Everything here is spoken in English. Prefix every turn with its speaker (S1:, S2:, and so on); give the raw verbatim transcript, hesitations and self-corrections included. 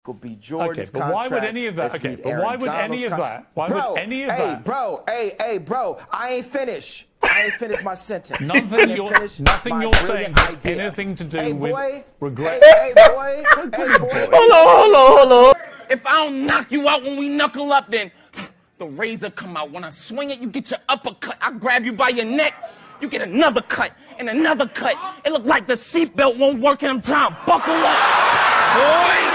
S1: Michael B. Jordan's
S2: okay, but why would any of that? Okay, but why would any of that? Why would any of that?
S1: Hey, bro, hey, hey, bro, I ain't finished. I ain't finished my sentence.
S2: Nothing you're, nothing you're saying has anything to do
S1: hey,
S2: with
S1: boy,
S2: regret.
S1: Hey, hey, boy, hey, boy.
S3: Hold on, hold on, hold on.
S4: If I don't knock you out when we knuckle up, then the razor come out. When I swing it, you get your uppercut. I grab you by your neck, you get another cut and another cut. It look like the seatbelt won't work and I'm trying to buckle up. Boy!